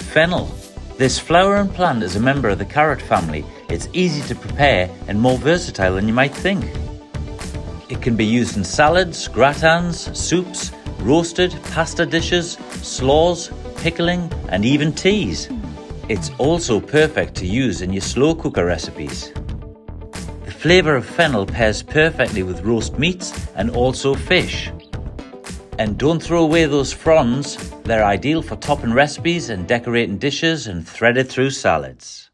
fennel. This flowering plant is a member of the carrot family. It's easy to prepare and more versatile than you might think. It can be used in salads, gratins, soups, roasted, pasta dishes, slaws, pickling and even teas. It's also perfect to use in your slow cooker recipes. The flavour of fennel pairs perfectly with roast meats and also fish. And don't throw away those fronds, they're ideal for topping recipes and decorating dishes and threaded through salads.